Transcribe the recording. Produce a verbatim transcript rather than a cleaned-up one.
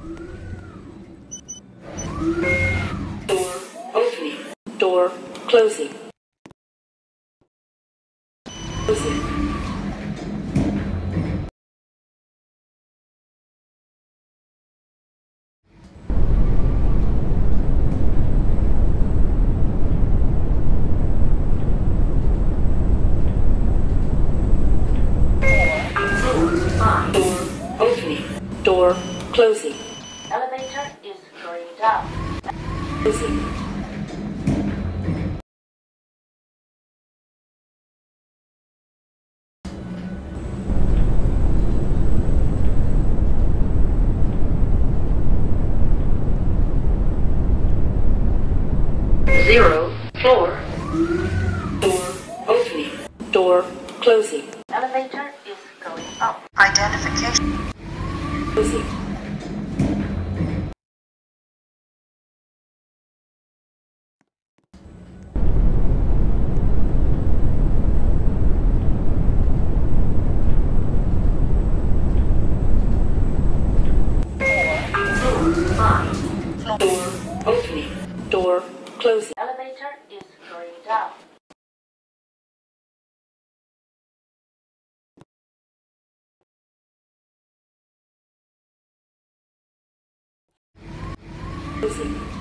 Door opening. Door closing. Closing. Door opening. Door closing. Elevator is going down. Closing. Zero floor. Door opening. Door closing. Elevator is going up. Identification. Closing. Door opening. Door closing. Elevator is going down. Closing.